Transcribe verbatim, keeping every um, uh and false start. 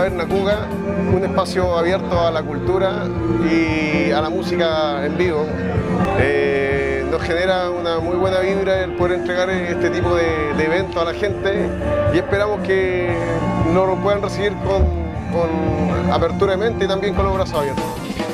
Taberna Cuga, un espacio abierto a la cultura y a la música en vivo. Eh, nos genera una muy buena vibra el poder entregar este tipo de, de eventos a la gente y esperamos que nos lo puedan recibir con, con apertura de mente y también con los brazos abiertos.